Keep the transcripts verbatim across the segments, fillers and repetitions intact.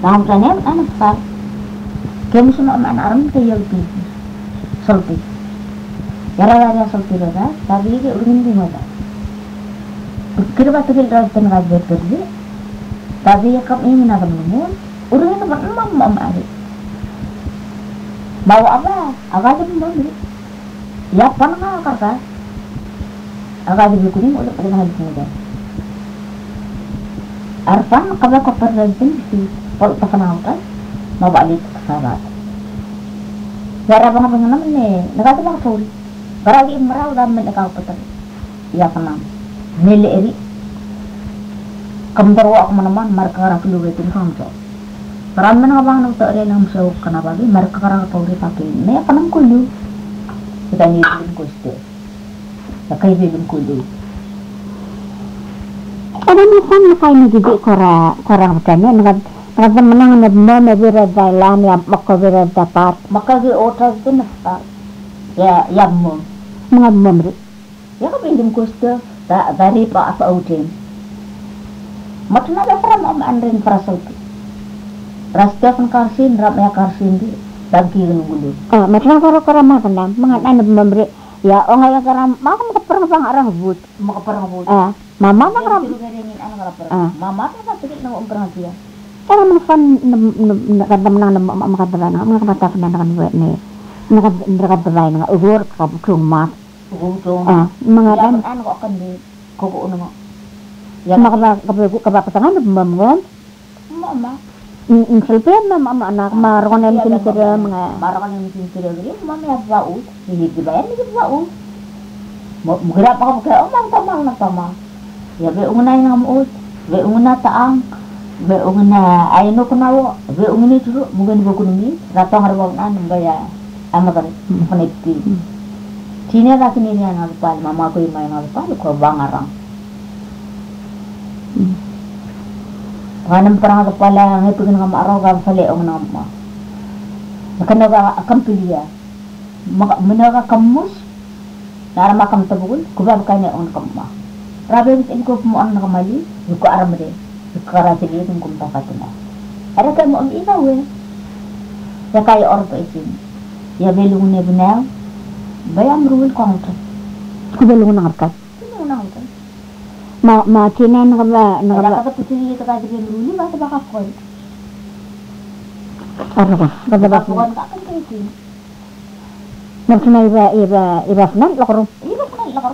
Nah, misalnya anak pak, kamu semua anak aram kayak gitu, selfie. Ya rada selfie rada, tapi kayak udah minggu mata. Kira batu kira dan kaget kerja, tapi ya kamu ini nak menunggu, udah ini tempat emam emam ada. Bawa apa? Agak aja belum beli. Ya pan nggak kakak? Agak aja beli kuning udah pada nggak bisa. Arfan kalau koper ranting si kalau tak kenal kan, mau balik ke sahabat. Gara bang bang nama ni, negara bang sorry. Gara lagi merau dan mereka koper. Ya kenal. Nili eri. Kamu terwak mana-mana, mereka orang keluar itu kan. Peran mana bang nak tak ada yang masuk kenapa lagi? Mereka orang keluar pakai. Ni apa nam kulu? Kita ni belum kusti. Tak kaya belum kulu. Ada macam macam ni jadi korang korang bertanya dengan dengan menang na mana berada lan yang maka berada dapat Maka di otak itu nafas. Ya, ya mum. mengam Ya kan belum kusti. Tak dari pak apa udin. Macam ada peran om andren perasaan itu. Rasta pun karsin, ramai karsin di bagi nunggu. ah macam korang korang makan nam mengenai memberi ya orang yang korang makan keperang bang orang but Mau perang budi. ah mama nak ram Ingin anak kalau perang. Ah. Mama tu tak sedikit nak perang dia. cara menfan nak menang nam makan terlain nak kata kena dengan buat ni nak nak terlain nak ugur kamu cuma Ujung. ah mengenai Anak kok akan di koko nama. Ya maka kebeku kebeku tangan membangun mama. Inselpian mama anak marong yang sini kira mengai Marah yang mungkin tidak gini, mama ya bau. Ini dibayar ni bau. Mau berapa kamu kayak omang tamang nak tamang. Ya be ungna yang kamu, be ungna taang, be ungna aino kenawo, be ungni tu mungkin buku ni. Ratong harus an bayar. Ama kan, konekti. Sini lagi ni yang harus pal, mama aku yang main harus pal, kau bang arang. Kanam perang kepala ngai pegin ngam arau ga fale ong nama. Makana ga akam pilia. Maka menaga kamus. Nara makam tabul kuba kanya ong kamma. Rabe bit ko mo ang nakamali, ko aram de. Ko ra sige tung kum tapatna. Ada ka mo ang ina we. Ya kay orto isin. Ya belung ne binaw. Bayam ruwil kontra. kubelung nangkat Sino nang ito? ma ma Cina nak ba nak Ada ba kata putih itu kaya belung ni basta baka ko. apa ba kada ba Bukan ka kan itu. nak Cina iba iba iba nan lokro Iya kan lakar.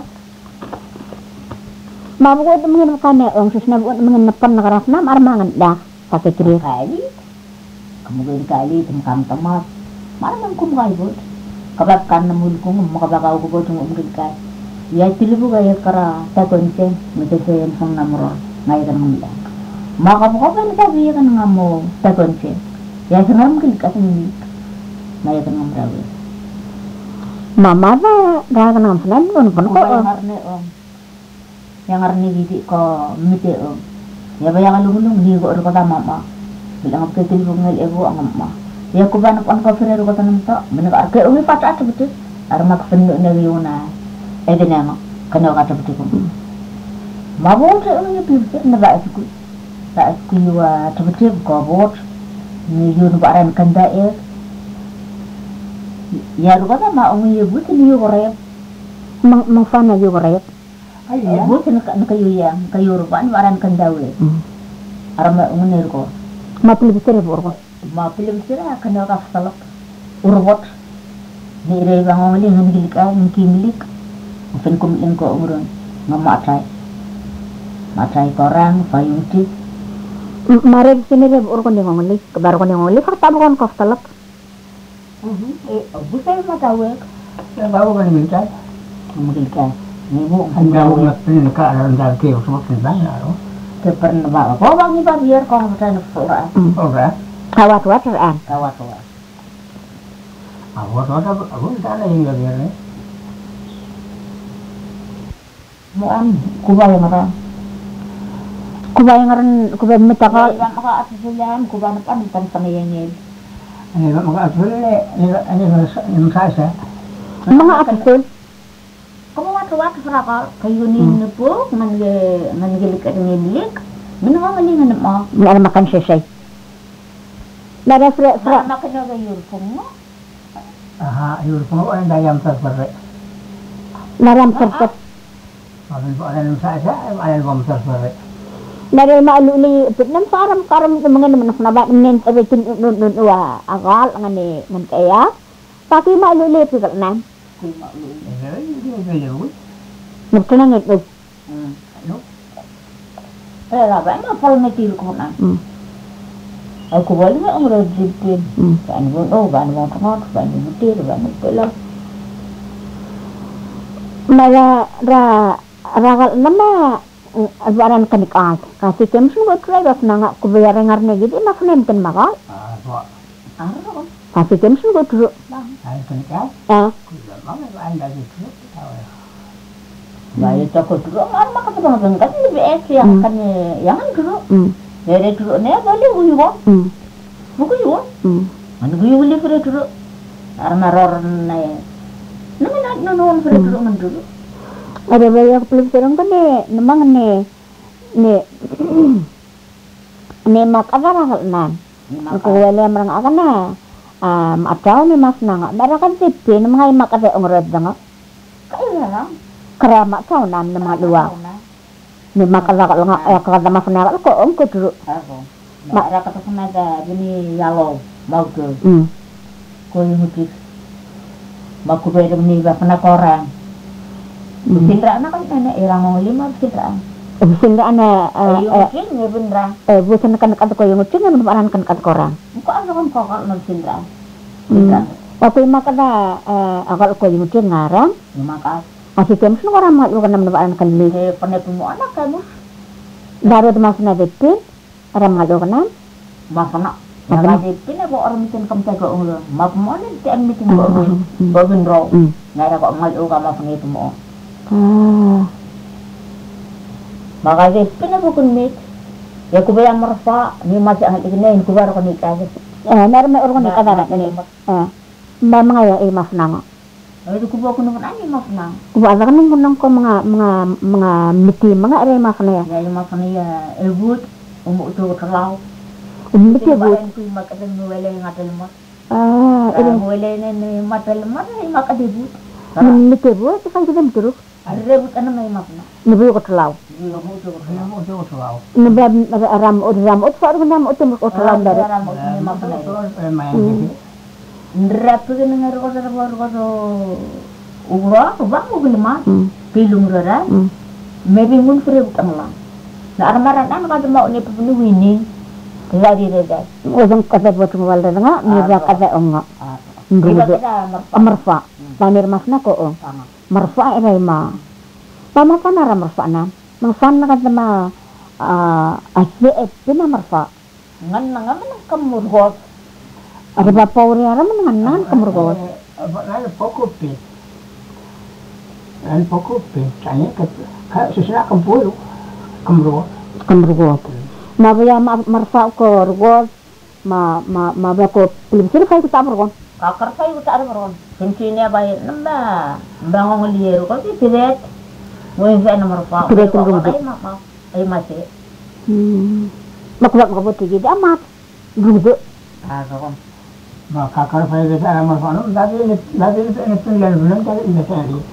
ma bu ko mengen kane ong susna bu mengen nepan nakaras nam armangan dah pakai kiri Kali. Kamu gani kali temkam tamat. Mana man kum kay bot. Kabab kan namul ko makabakaw ko bot ng umgid kay. Ya tilibu gaya kara ta konse mitesayan sang namro ngay kan ngula. Maka mo ka ni sabi kan ngamo ta konse. Ya sanam kil ka ni. Ngay kan ngamrawe. mama ba ga kan nam nan kon kon ko Yang arne om. Yang arne gidi ko mite om. Ya bayang alung-alung di ko ro kata mama. Bilang apa tilibu ngal ebo ang mama. Ya ko ba nakon ko fere ro kata namto. Benak arke umi pata at betul. Armak pendu na yuna. Eh nama kena kata betul ko. Mabot sa unya pibte na ba aku. Sa aku wa betul ko bot. Ni yun ba ran kanda eh. Ya ro kata ma umi yubut ni yo korep. mang mang fana yo rayat Ay, bot na kayo yang kayo ro ba ran kanda we. Arama umi ko. ma pili bitere bor ko Ma film sira kena ka salak. Urwot. Ni re ba ngoli ngilik ka ngimilik. Fen kum ing ko umron ngamatay. Matay korang payung ti. mare sini re bor ko ni ngoli kabar ko ni ngoli fakta bu kon ko talak Mhm. Eh, busay matawe. Ya bawo kan minta. Ngimil ka. Ni mo Hanya umat ini ka ada dah ke semua senang ya. Teper na ba. Ko bang iba biar ko sa nafura. Ora. kawat wat an Kawat wa. Awak ada awak dah lah hingga dia. Mo an kuba yang ra. kubay ngaran kubay Ka metaka yang ka atulan kuba na pan pan panayengel. Ini maka asal ini ini ini saya. mga atul Kamu wat wat fra kayo ni nepo man ge man ge lik ni lik. Minang ngali ngan ma. Wala makan sisay. Nara fre fre. Anak kena gayur pungo. Aha, yur po ay dayam sa pare. Naram serpet. Sabi po alam sa sa ay bom sa pare. Nara maaluli pitnam saram karam mga naman nabat nen abetin nun nun wa agal ngani ngan kaya. Paki maaluli pikal nan. Kuy maulul. Ay, hindi galaw. Nagtanang nag. Hmm. Ano? Eh, laban ma pal metil ko na. Hmm. Aku balik nggak ngurus jipin. Hmm. Kan pun oh kan mau tengok kan metil kan pelan. Nara ra ragal nama albaran kanikat. Kasi kemsun ko try bas nanga kubayar ngarne gitu na funen kan magal. Ah, po. Ah, kok. Kasi kemsun ko tru. Bang. Ay, kanikat. Ah, Kuya, mga ay dati po. Bayi toko dulu, mama kata bang bang kan lebih es yang kan yang kan dulu. hmm. Dari dulu nih balik guyuan, Hmm. guyuan. Hmm. Mana guyuan beli dari dulu. Karena ror nih. Nama nak nonton dari dulu kan dulu. Ada banyak peluk serang kan ne, nemang ne, ne, ne mak ada ragal nan. Aku wala merang akan na, um, atau ni mas nanga, darah kan tipi, nemang ay mak ada ongrod danga, Kayak lah. keramat kau nam nemang dua, ni mak ada ragal nga, eh kalau mas nanga, kau ongko dulu. Aku. Mak ada kata sama ada ini yalo mau tu. Hmm. Kau yang mesti. Mak ku bayar ni bah pernah korang. Sindra anak kan nenek irang mau lima sindra. Bisin da ana, Ayo eh, mungkin ya beneran. eh, bukan kan kata kau yang ucin, yang menaran kan kata korang. Muka anak kan kok kalau sindra. Hmm. Sindra. Waktu mak ada, eh, agak kau yang ucin ngarang, Ya makas. masih kemsun orang mak lu kan menaran kan li. Saya pernah punya anak kamu. Darut mas na betin, orang mak lu kan. Mak kena. Mak Yang kena. ada pina bawa orang mungkin kamu jaga orang. Mak mana tiap mungkin bawa Hmm. orang. Hmm. Bawa bendro. Hmm. Nggak ada kok malu kamu punya itu mau. Ah. Maka dia pina bukan mit. Ya aku bayar merfa. Ni masih ahli ini. Aku baru kau nikah. Eh, nara may urang ni kadara ni. Eh, ba mga ya imas nanga. Itu aku bawa kau nunggu ani mas nang. Kuba ala kanang kunang ko mga mga mga miti mga ere mas na ya. Ya yang mas ni ya ebut. Umuk tu terlau. Miti Tiba bu. yang tu mak ada nuwele yang ada lemah. Ah, Kalau ere nuwele ni mak ada lemah. Mak ada ebut. miti bu sa kan kita mituru. Ada ebut ano may mas na. Nabi ko tlaw. Dia umuk tu Ano terlau. mo ito ko wow. Nabi ram od ram od sa ram od tum ko tlaw dare. Orang mau punya mas na. Ay, mayan dito. Ndrap ke nengar ko sa ko ko ura ko ba mo bilma Hmm. pilung rara Hmm. maybe mun fere utang lang na armaran an ka mau ni pupunu wini dari reda Ozang kada bot mo walda nga ni ba kada onga. ah Ndugo. kita marpa Amarfa. Tanir mas na ko o. sama Marfa ere ma. Tama ka na ra marfa na. Mang san na kada ma ah asbe et pina marfa. ngan na nga man kamurgot Ada ba pauri ara man nan kamurgo. Ay, poco pe. Ay, poco pe. Kaya ka ka susuna kang pulo. Kamro. Kamurgo. Mabaya ma marfa ko rugo. Ma ma ma ba ko pulim sir kay ko tamurgo. kakar sai uta ar maron sentine bay namba bangong liero ko ti tiret mo yung sa marpa Tiret yung rugo. ay ma ma ay masi Hmm. Makuha ko buti gid amat. Rugo. ah so Makakar pa rin sa alam mo ano. Dati dati ito pinlan bulan dati ina sa ari.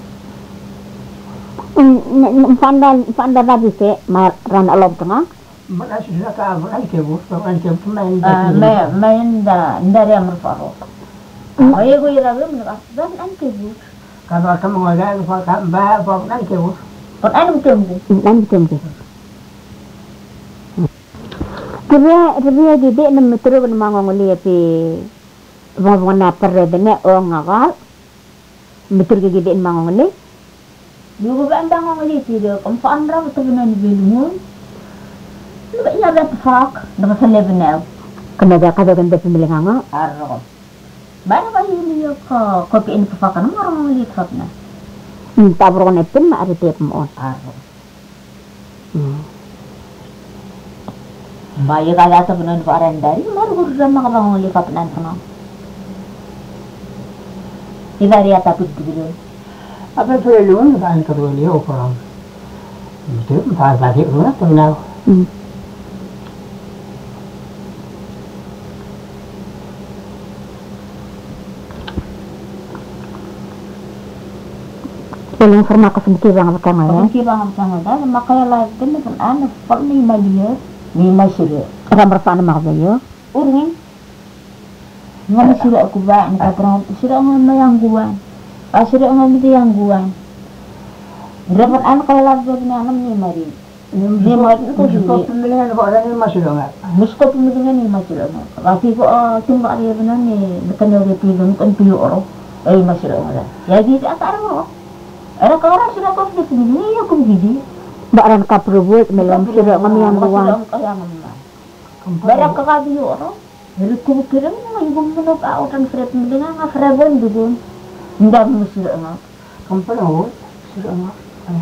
Fandal fandal na bise ma ran alob tanga. Bala susuna ka bala ke bu. Bala ke pumain ah me me nda ndari amar faro ay ko ira gum na dan an ke bu Kalau kamu ngolak pa ka ba pa nan ke bu. kon ay mutum bu Dan bitem ke. Kaya kaya gede na metro na mga nguli pi mga na perre dene o ngagal. Metro gede na mga nguli. Juga ba ang dango ngali tido kung saan raw ito binan bilmun. Ano ba iya ba fuck? Dapat sa level na. Kanaga kada ganda pimili nga nga. Aro. Ba na ba yun yung ko kopi in fuck ano marang ngali fuck na. Hmm, tabro ko na pin maari tip mo. Aro. Hmm. Bayi kaya sa binan fa arandari maru guru mga bang ngali fuck na sana. Idari ata pidbilo. Apa tu lun kan ka ro liyo ko. Itu pa pa ke ro na to na. Hmm. Paling pernah ke sini bang apa tanggal ya? Kaki bang sangat dah, makanya lagi ni kan anak pak ni malia, ni masih Orang berfana mak bayo. urang. Ngam sila aku ba, ni kaprang sila ngam mayang guan. Ah sila ngam di yang guan. Dapat anak kalau lagi ni anak ni mari. Ni mari ko Kung dili. pemilihan ko orang ni masih dong. Musko pemilihan ni masih lama. Kasi ko timba dia benar ni, bukan dia pilih kan pilih orang. Eh masih lama. Jadi tak ada orang. Ada orang sudah kau di sini ni aku begini. Baran kaprubut melam sira ngam yang guwan. Barak kakabi orang. Lalu ku kira ngai gum menok autan fret mendengar ngah frebon dulu. Ndak mesti ngah. Kampung aku sudah ngah.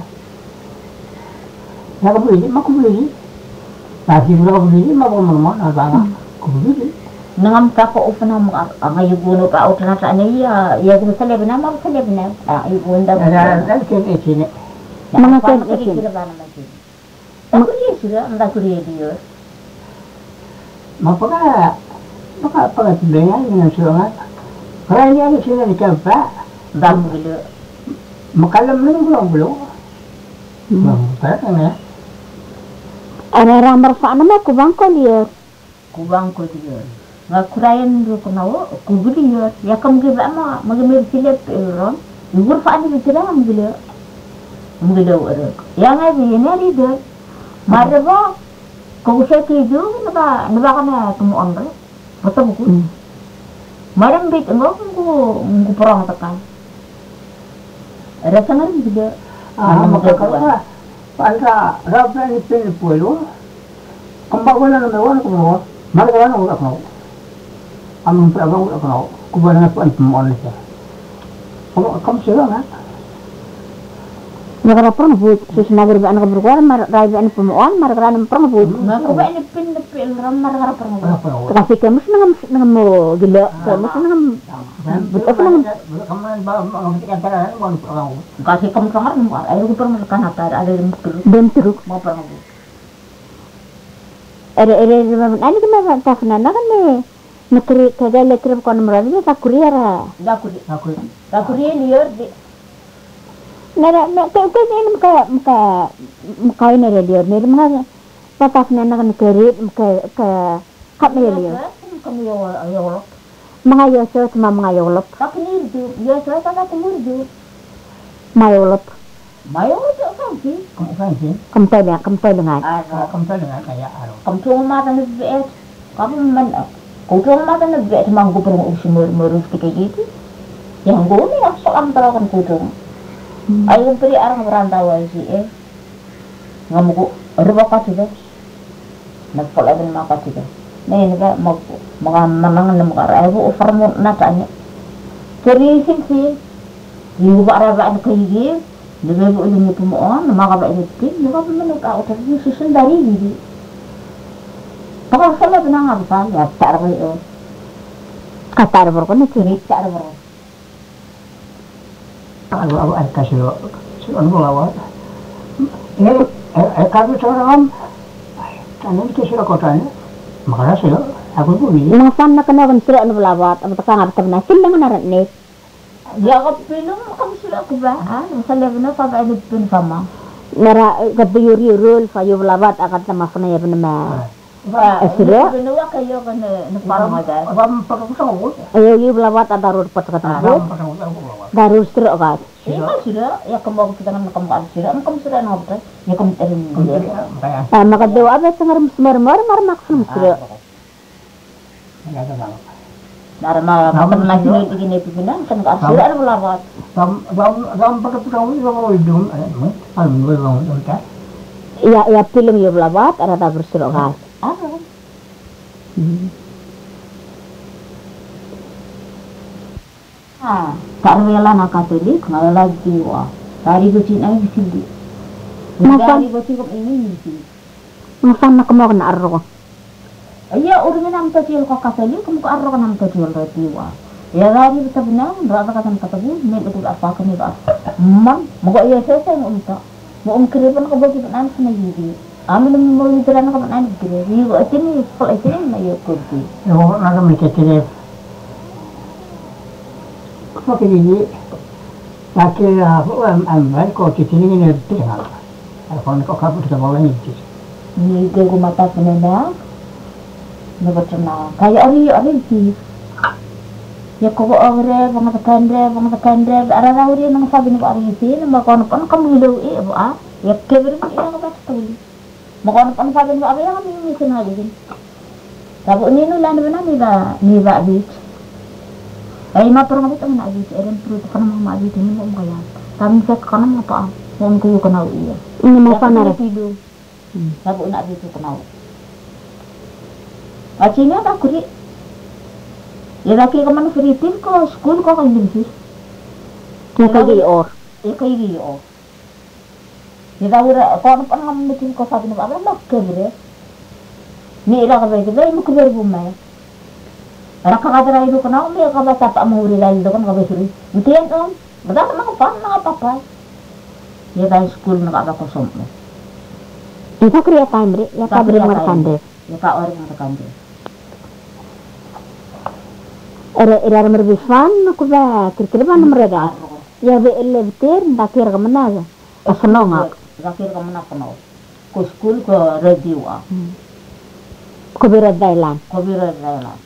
Ya aku beli, mak aku beli. Nasi pula aku beli, mak aku mau mana bang? Aku beli. Nangam kako upana mo ang ayuguno ka autan sa anya ya ya ko sa leben na mo sa leben na ah ayugun da. Ada ada kene kene. Mga kan ken ikin. Aku dia sudah anda kuliah dia. Maka maka apa dengan dengan surat. Kalau ini ada sini dicoba. Dam gila. Makalam ni belum belum. Belum, tak kan ya? Ana ramar fa nama ku bang ko lier. Kubang ko dia. Nga kurayan do ko nawo ku gili ya. Ya kam ge ba ma magamir silep ron. Yugur fa ani bitira am gila. Am gila ora. Ya nga ni ni dia. Maraba ko sa ti do na ba na ba kana tumuon re. Betul ko. Maram bit ngo ko ko perang tekan. Ada sangat juga. Ah, maka kalau anda rabla ni pin puelo. Kembang wala na mewan ko mo. Marga na ulah ko. Am pa ba ulah ko. Ko ba na pa mo siya. Kamu kamu sila na. Nagara perang but susna berba anak berkuar mar rai an pemuan mar gran perang but. Nga ko ba ni pin na pin ram mar harap perang. Kasi kamus nangam nangam mo gila. Kamus nangam Betul kan? Kamu ba mengerti antara mau perang. Kasi kam sangar mo ay ko perang kan ata ada yang mukul. bentuk. Mau perang. Ere ere ani kena tafna nakan ne. Nakri kagak letrem kon meradi tak kuriara. Da ku di. Aku Da ku di liur di. Nara na ke ke ini muka muka muka ini dia liur. Nere mga patafna nakan kerit muka ke kap ne liur. Kamu yo yo. Mga yoso sama mga yolop. Tapi ni du, yo saya tak kumur du. Mayolop. Mayo tu kan sih. kamu kan sih. Kampai ya kampai dengan. Ah, Kamu tahu dengan kayak aro. kamu cuma mata ni bet. Kamu man kau cuma mata ni bet manggu perang usumur merus kayak gitu. Yang gue ni asal antara kan kudung. Ayo beri orang merantau sih eh. Ngamu ko rupa ka juga. Nagpala din maka juga. Nah ini kan mag mga manangan na mga rebo offer mo na tanya. Serisin sih. Yung ba raba ang kaigi. Nagabo ulit mo tumuon, makaba initin. Yung ba manag ako tayo susundari hindi. Baka sama ba nga ba? Ya tar ko eh. Katar berko ni kiri. Kiri tar mo. Aku aku ada kasih lo, sudah nunggu lawat. Ini eh kami seorang, tangan kita sudah kotanya. Makanya sih aku pun ini. Mga fan na kana kan sira no lawat am taka ngab tabna kinda man narat ni. Ya ko pinong kamu sila ko ba? Ah, sa level na pa ba pin sama. Nara gadiyuri rul fa yu lawat akat na mafna ya benema. Ba, sila? Pinuwa kayo kan na parang ada. Abang pakai pusang aku. Ayo yu lawat ada rul pat kata Abang ko. pasang pusang aku lawat. Darul sira ka. Iya sila, ya kamu kita kan kamu kan sila, kamu sila ngabot. Ya kamu terin. Kayak Ah maka dewa abe sangar smar mar mar maksum sira. nggak ada nama. Narma makan lagi ni begini pipinan kan ka sila ano lawat. Abang abang abang pakai pusang aku sama hidung. Alam gue bang udah. Ya ya film yu lawat ada ta bersira ka. Ah. Ah, karwela na Katolik, ngala jiwa. Tari bocin ay bisili. Masa- Tari bocin ko ini bisili. Mga fan na kamo na arro. Iya, urungin ang kecil ko Katolik, kamu ko arro ka ng kecil ro jiwa. Ya tari bisa benar, berapa kata katabu, may betul apa kan itu. Man, moga iya saya saya mau minta. Mau umkiripan ko bagi penan sa nagidi. Amin mo mo dira na ka penan gidi. Iyo atini, pal atini na yo kudi. Yo nggak kan mikir kiri. Pakai gigi. Akhirnya aku ambil kok di sini ini tinggal. Aku kok kamu sudah mau ini. Ni ke ko mata penenda. Nabacana. Kaya ori ori ki. Ya ko ore bang tekandre bang tekandre ara ra ori nang sabi ni ori si nang kono pon kam hilu e bu a. Ya keber ni ina ko betul. Mo kono pon sabi ni ori kami ni sina din. Sabu ni no lan bana ni ba ni ba bi. Ay matur ngabit ang naabit, eren pero ito ka namang maabit, hindi mo kaya. Kami sa ka namang pa, kung kayo ka na iya. Ini mau panar. Sabu naabit ko na. At siya na kuri. Ilaki ka man Filipin ko, school ko kay Limsi. Ya kay or. Ya kay Rio. Ida ura, kung ano pa nga mitin ko sabi na ba, magkabre. Ni ila ka ba, kaya mo kabre bumay. Anak kakadara itu kenal dia kalau siapa mau rilai itu kan kalau suri, mungkin om, betul mana apa, mana apa apa, dia dari sekolah nak apa kosong. Itu kriya time ya kabri markande. Ya kak orang markande. Era era merbifan aku ba kira-kira mana mereka? Ya be elevator dakir ke mana ya? Asenonga. Dakir ke mana kenal? Ke sekolah ke radio ah. Ko bira dailan. Ko bira dailan.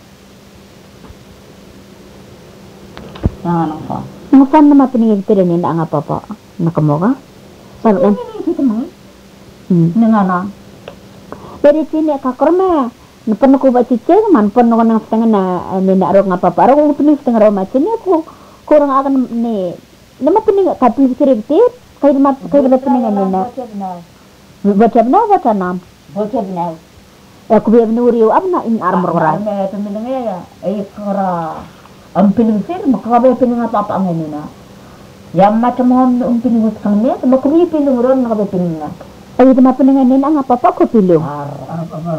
Jangan apa. Ngufan nama peningin tiri ni nak apa apa? Nak kemoga? Salut kan? Ini itu teman. Hmm. Nengana. Dari sini kakor me. Napan aku baca cek, man pun aku nang setengah na ni nak rong apa apa. Aku pening setengah rong macam ni aku kurang akan ni. Nama pening kapil fikir fikir. Kaya nama kaya nama pening ni na. Baca benar baca nam. Baca benar. Aku biar menuriu apa na in armor orang. Nah, temennya ya. Eh kora. Ang piningsir, makakabay pining apa-apa ang ano na. Yang macam ang ang piningot kang niya, makakabay pining ron, makakabay pining na. Ay, ito mapiningan nila ang apa-apa ko pilo. Apa-apa.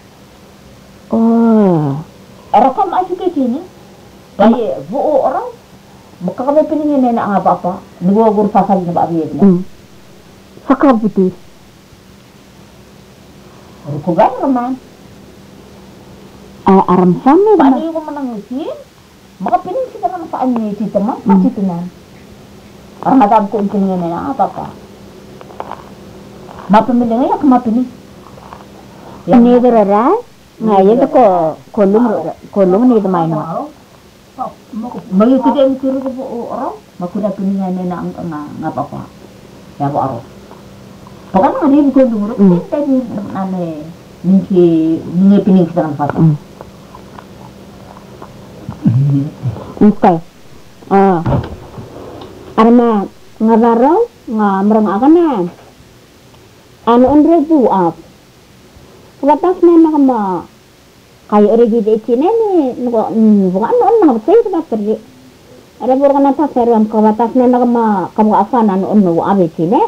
Oh. Ara ka maasik kayo sini. Kaya, buo orang, makakabay pining nila ang apa-apa. Nagwagur sasal na ba abiyad na. Hmm. Sakar putih. Ano ko gano'n naman? Ay, aram sami. Paano yung kumanangusin? Makapiling sila naman sa ano si teman, pati tinan. Orang madam ko ang piningan nila, apa-apa. Mapamili ngayon, mapiling. Ini berara, ngayon ko kolong kolong ni teman mo. Magiging ang tiro ko po orang, makuda piningan nila ang nga apa-apa. Ya po araw. Pagka nga rin ko lumuro, hindi ano eh, hindi pining sila ng pata. Okay. Ah. Arma ngabaraw nga merang akan na. Ano andre buap. Watas na nakama. Kayo origi de chine ni nuko bukan ano na say ba pergi. Ada burang na ta seruan ko watas na nakama kamu afan ano ono abi chine.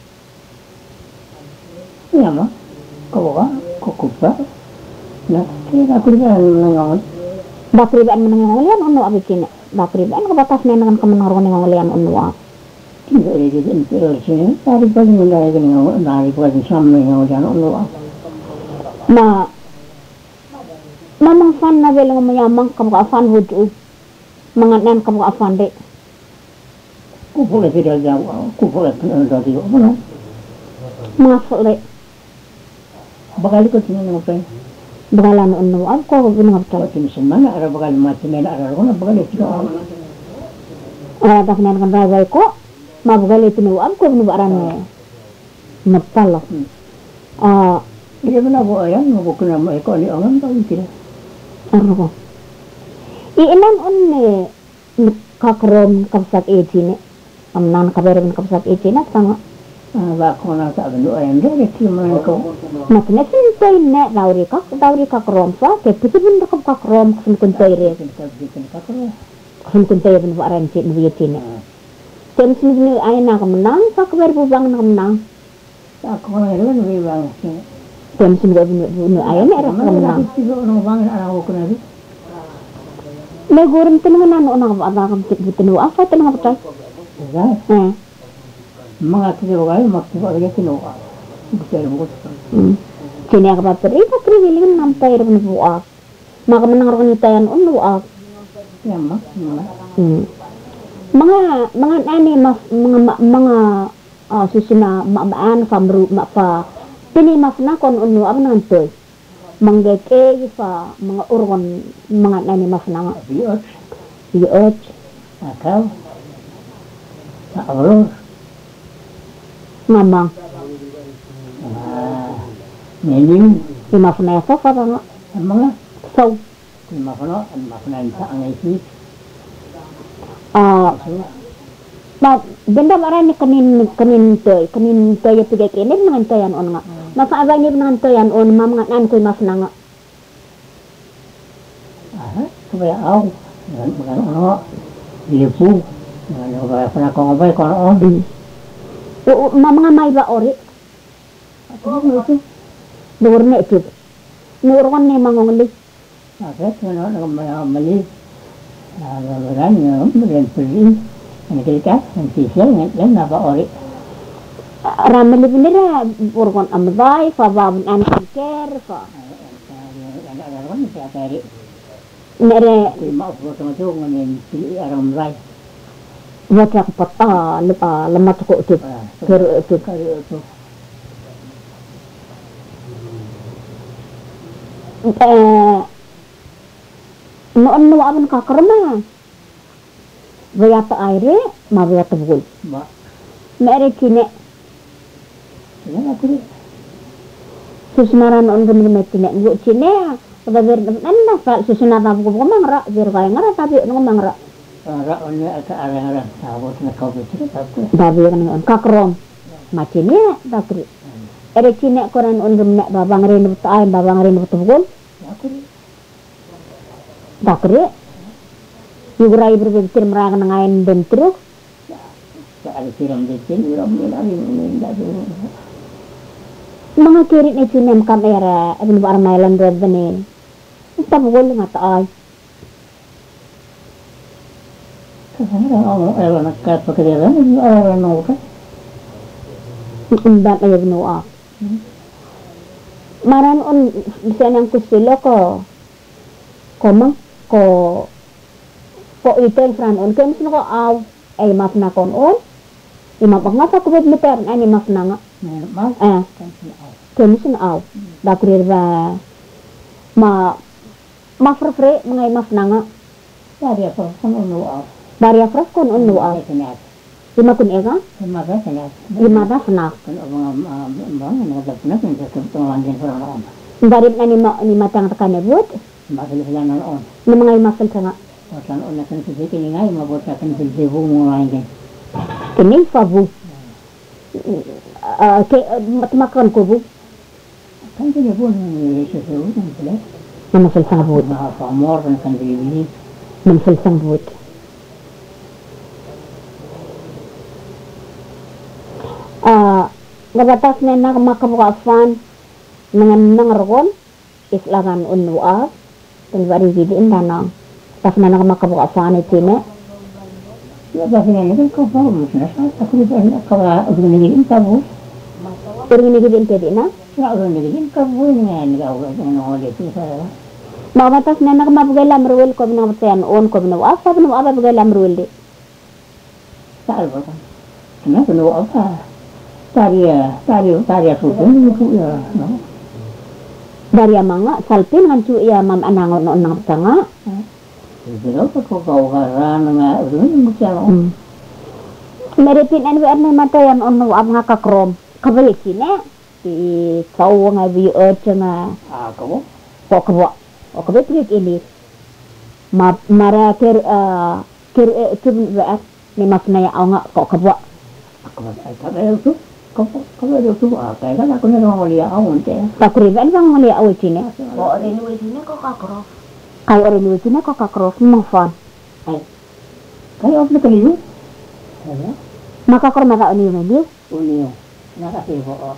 Ya ma. Ko ba? Ko ko ba? Na, kaya aku dia ngomong. Bakribaan menengolian ono abi chine. Bakribaan ko watas na nakam kamenor ko ngolian ono. Tidak ada di sini. Tadi pagi mulai dengan dari pagi sampai yang udah ono. Ma Mamang fan na bilang mayamang kamu ka fan hudu. Manganan kamu ka fan de. Ku boleh tidak jauh. Ku boleh dari mana? Masuk le. Bakal ko sini ngapain? Bagalan ono ab ko ginang Kau ta. sini semana ada bakal macam mana ada orang bakal itu. Ara ta nan kan rajai ko. Ma bagal itu nu ab ko nu barane. Napalo. Ah, Dia benar buat yang mau kena mai kau ni orang tahu tidak. arro. Iinan onne kakrom kapsak ejine. Amnan kaberin kapsak ejine tanga. Ba kau nak tak bentuk ayam dia dia cuma kau. Makna sensei ne dauri kak dauri kakrom sa ke pitibin kap kakrom kun kun toire. Kita bikin kakak. Kun kun toire ben baran cin nu yetine. Ten sini ayana kemenang sa kaber bubang na kemenang. Tak kau ni kan lebih bang. Ten sini ben nu ayana era kemenang. Tidak orang bang ada aku kena ni. Me gorem tenengan anu na ada kam cik bitenu apa tenengan betai. Dah. Eh. Mga kita bagai maksud bagai kino. Bisa lebih. Sini aku baper itu privilege nampai rebun buak. Maka menang orang itayan on buak. Ya mak. Hmm. Mga mga ani mas mga mga uh, susina maan fa meru ma fa pini mas na kon unu ab nantoy. Manggeke fa mga urgon mga ani mas na Biot. biot Akal. Saurus. ngamang Ah. Nening. imas na fa fa nga Mga. so Lima kono. Lima kono sa ang isi. ah ba benda marani kanin kanin toy kanin toy pigay kinin mga toyan on nga maka abay ni mga toyan on mamnga nan koy mas na nga Ah. Kaya aw. Mga ano. Lipu. Mga kaya pala ko ngabay ko on. o mamnga may ba ori Ako mo ito. dur na ito nurwan ni mangongli Bakit? Ano? Nagmali. Nagawalan niyo. Magandang pili. Ano kita? Ang sisya. Ngayon na ba ori? ramali binira urgon amday fa babun an ker fa Ano ko siya tari. nere Lima ko sa mga ito. Ngayon pili aram ray. wata ko pata lepa lemat ko itu keru itu Kari ito. eh noon no abon ka karma wayata aire ma wayata bugul Ba? mere kine Sige na ko rin. susnara noon gumi me kine ngu kine pada ber nanda sa susnara buku buku mangra ber kaya ngara tapi no mangra Para only at arang-arang. Tapos na kaubutin. Tapos. babi kan on kakrom ma kine bakri ere kine koran on gumi babang rin buta ay babang rin buta bugul Ako rin. bakri yurai berbekir merang ngain bentruk Sa alisiram ditin. Uram din namin. Hindi mga kirit na sinem kamera abin ba armailan red bane ita bugol nga taay Kasara ako. Ewan nagkapagkaliran. Ewan ako ka. imban ayag no ah maran on bisa nang kusilo ko komang ko ko itel fran on kem sino ko aw ay map na kon on imap nga sa kubet meter ani map na nga Ngayon, mas. eh kem sino aw da kurir ba ma ma frefre mga map na nga Dari ako. Kung ano ako. Baria fras kon on no aw Kanyat. lima kun ega Kumaga kanyat. lima da snack Kung mga mga nagagap na. Kung sa tungan din ko noon. barit na ni ma ni matang takanebut Makili sila noon. ni mga imasal ka nga O sa noon na kanisi kiningay. Mabot sa kanisi mo mga din. kini fabu uh, ke matmakan ko bu Kan sila po nang isusunod ng sila. namasal sang bud Mga pamor ng kanili. namasal sang bud ah gabatas na na makabukasan nangan nangargon islangan unwa tulwari gidi indana tas na na makabukasan itine Ya ba sinanay ko ba? Musna sa. Ako rin ba kawa urinigin ka po? Uring gidi intedi na Nga urinigin ka po. Nga nagawa ko ng ulit sa. Makabatas na na mabugay lamruel ko binamatayan on ko binawa sa binawa ba bugay lamruel di Saan ba ka? Ano ko apa? Tari tari tari susun itu ya. No. dari mga salpin ngan cu iya mam anangon no nang tanga Pero ko ko kawaran nga urin mo siya. hmm. Meripin an wer matayan on no ab nga kakrom kabalik sine di kau nga bi ot nga Ah, ko. ko kabwa o kabalik ini ma mara ker uh, ker tun wer ni mas na ya nga ko kabwa Ako ba ay tayo to? Ko ko ba to ah kaya ka ko na mo liya awon te. takriban bang mali awi sine Ko rin mo sini ko kakro. kay ore ni sine ko kakrom mo fan Kaya of na kaliyo. Ano? makakrom na ka ni ni Uniyo. Nakasibo oh.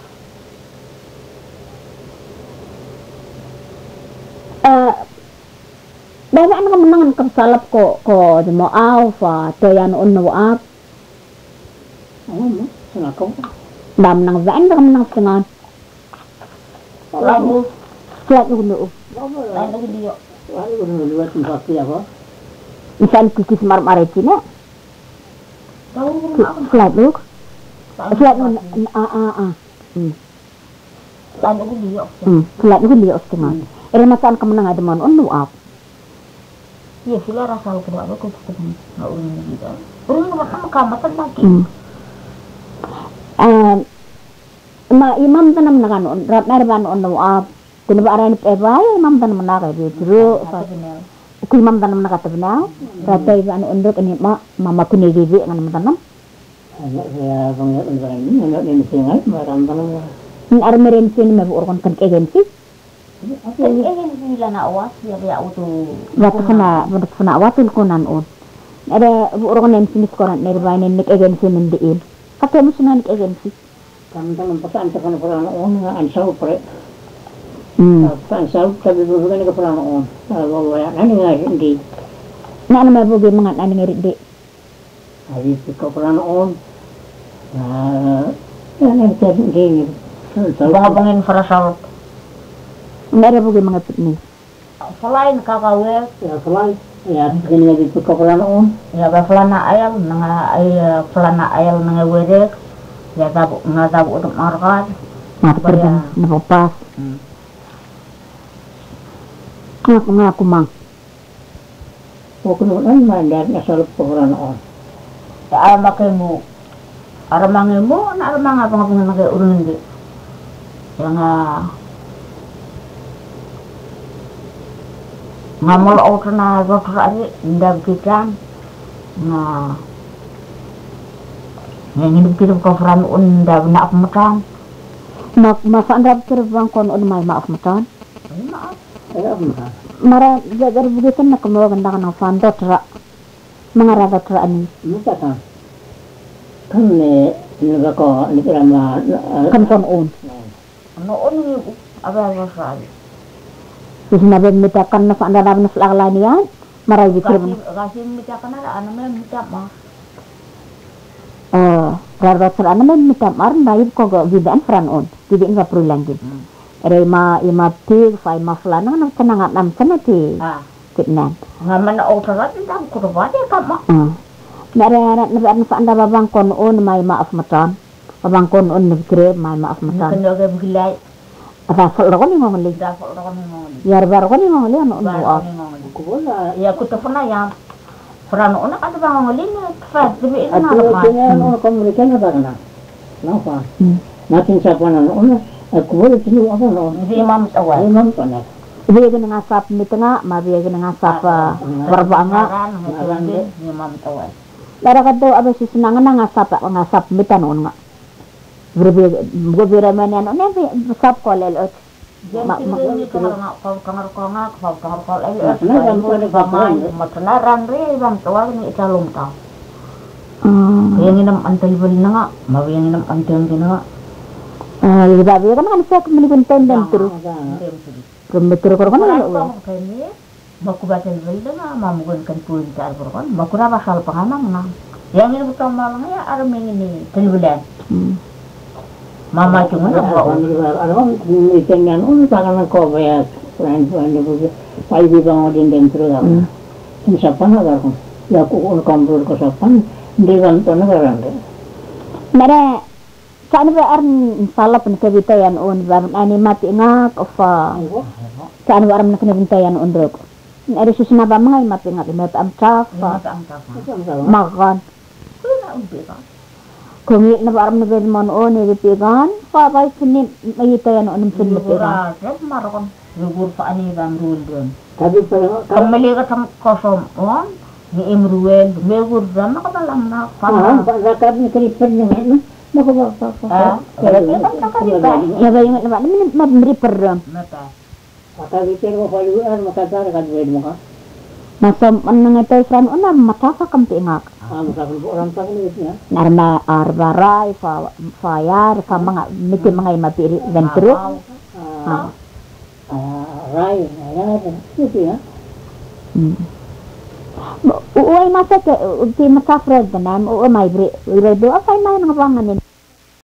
eh Dahil ano ka menangan kapsalap ko ko di mo aw fa toyan on no up Ano mo? Sunakaw. dam nang zan ka menang sengan Lalu, flat no no lain lagi dia. Ano ko nuluwat ng papi ako? misal kikis mar mare cina Tahu rumah aku. Flat look. Flat nun ah ah ah. Hmm. Tan aku liok. Hmm. Flat look liok setengah. Ere masan kemenang ada mon on up. Iya, sila rasa aku aku aku tuh nggak urun gitu. Urun sama kamatan lagi. Hmm. Eh, ma imam tanam nakan on rat narban on up. Kini ba aran pe ba imam tanam nakai bi jero. Ku imam tanam nakat benau. Ratai ban ondok ini ma mama kuni gibi ngan tanam. Anak saya banyak orang ini, anak ini singai, marah tanam. Ni armeren sini me urkon kan agensi. Eh, eh, sila na awas ya ya auto. Watu kana watu kana watul kunan on. Ada urkon yang sini sekoran nerbain nik agensi nendiin. Kata musunan nik agensi. Kami tanam pesan tekan peran on, ansau pre. Hmm. Ansau tapi bukan ke peran on. Kalau ya, nanti nggak hindi. Na ano mabugi mga nani ngirit di. Habis ke peran on. Nah, nanti jadi hindi. Bangabangin farasal. Nara bugi mga pitni. Selain kakawet, Ya selain ya begini lagi ke peran on. ya ba flana ayal nga ay flana ayal nga wedek. Ya tabu nga tabu untuk markat. Mati kerja napapas. Hmm. Ngaku ngaku mang. Bukan orang mandar asal peran on. Ya alamake mo. Aramange mo na aramanga pangapang nga urun di. Yang ngamol auto na dokter ari ndak kitan na ngin kirim ko fran un ndak na apmatan Mak masa anda terbang kon on mai maaf matan. maaf Ya benar. Mara jagar bugi kan nak mo ganda kana fan dokter. Mangara dokter ani. Muka kan. Kan ne ne ko ni drama Kan kon on. no on aba rasal Terus nabe mitakan na fa anda na flagla niyan. Mara kasi bitir. kasi mita kana ana me mita ma Eh, rar dokter ana men mitam ar naib ko go bidan fran on. Bidin ga perlu lagi. Ere ma ima tig fa ima flana na tanangat nam sanati. ah Kitnan. ngaman auto rat ndak ko ba de kama Ah. Nara anak nabi anak anda babang kon on mai maaf matan. Babang kon on nabkire mai maaf matan. kan yo ge bugilai Apa fal ro ni ngong li. da ko ro ni ngoli Yar bar ko ni ngong li ano on ba buat. ni ngoli Kubola. ya ku tefona ya fran on ada bang ngoli ni fa dibi ina Atau ma kena orang komunikasi apa kena? Kenapa? Hmm. Nanti siapa nana orang? Aku boleh sini apa nana? di imam awal Imam panas. Biya gina ngasap ni tengah, ma biya gina ngasap barbanga. kan di imam awal Lara kato aba si sinangan na ngasap ngasap mitan on nga. Berbiya gobira man yan on yan sap ko lelot. Ma- ma- Jadi kalau nggak kau kangar kongak, kau kangar kau lagi. Matanaran po ada paparan. Matanaran ri bang tuwag ni isalong tao. Ah. Yang inam antal bali na nga, mau yang inam antal gina nga. Ah, liba biya kan kan sa kumilibin tenden turu. Kumbetur ko kan Kalau ano. kau kini, mau kubaca bali na nga, mau menggunakan puin car kan, mau kurang pasal penganang na. Yang ini betul malang ya, ada ini telbulan. Mama cuma nak bawa. Ano ikangan un tangan ko bayas. Kuan kuan ni bugi. Pai bi bang odin dentro da. Ini siapa nak aku? Ya aku un komputer ko siapa? Dewan to na garang. Mara saan ba arn salap na kabitayan on baron ani mati nga of saan ba arn na kabitayan on rok. Ari susuna ba mga mati nga may am chaf Mata angkat. makan. Kena ubi kan. Kung na ba arn na mon on ni pigan pa ba sini mayitayan on sin matiran. Murah, marakon. Lugur pa ani bang rulun. Tapi kalau Kembali ke tam kosong on, ni imruel, megur drama ka balang na ah, pana. pak zakat ni keripen ni kan. Maka ba pa Ah, kaya kan kakalipa. Ya ba yung naman ni mabri peram. Mata. Maka bikin ko faluan maka tar kan buat maka. Masam an nga tay fran on na mataka kampi nga. Ah, maka orang tak ni ya. Narma arbarai fa fayar fa mga miti mga mapiri ventro. Ah. Ah, rai, ya, itu ya. Hmm. Uy masa ke ti masafred na nam o may bre. Bre do afay may nga banganin.